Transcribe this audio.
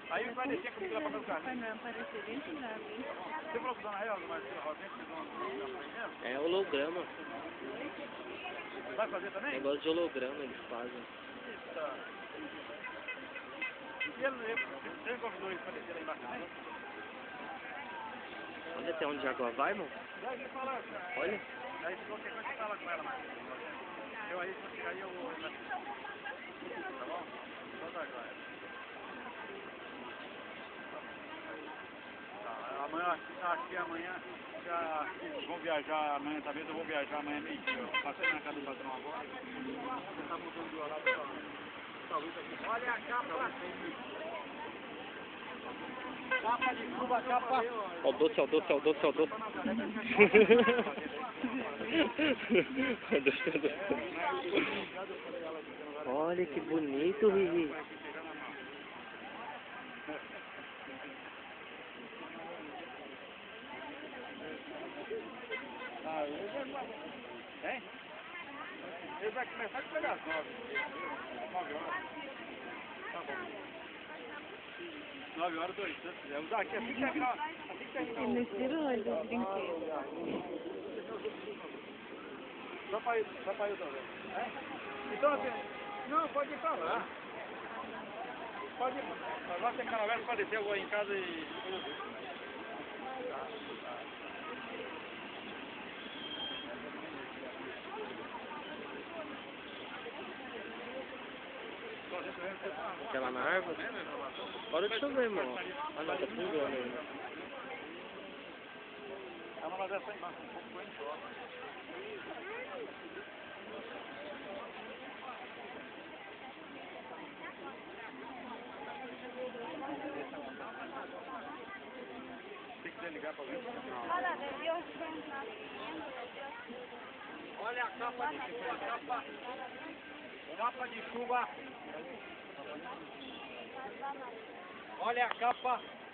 Aí vai descer comigo lá pra meu carro. Para não aparecer dentro da água. Você falou que Dona Real, mas vocês vão mesmo? É holograma. Vai fazer também? Negócio de holograma eles fazem. Eita. E ele convidou eles pra descer lá embaixo também? Olha até onde a água vai, irmão. Daí ele fala, Olha. aí se qualquer coisa você fala com ela, mas eu aí, quando chegar aí eu vou... Tá bom? Então tá, joia. Tá, amanhã, acho que amanhã já vão viajar, amanhã talvez eu vou viajar amanhã meio-dia. Passei na casa do patrão agora. Você tá mudando de horário, talvez aqui. Olha a capa! Capa de chuva, capa! Ó o doce, ó o doce, ó o doce, ó o doce. Olha que bonito, Vivi. Hein? Ele vai começar a pegar as 9. 9 horas. Tá bom. 9 horas, 2. Se quiser usar aqui, assim que terminar. Assim que terminar. Ele tirou os brinquedos. Só pra ir também. É? Então assim, não, pode ir pra lá. Pode ir. Agora tem canal pra descer, eu vou em casa e depois eu desço. Quer lá na árvore? Para de chover, irmão. Ah não, tá pingando ainda. Ela vai descer embaixo, um pouco mais só. Se quiser ligar pra ver. Olha a capa de chuva, capa. Capa de chuva. Olha a capa.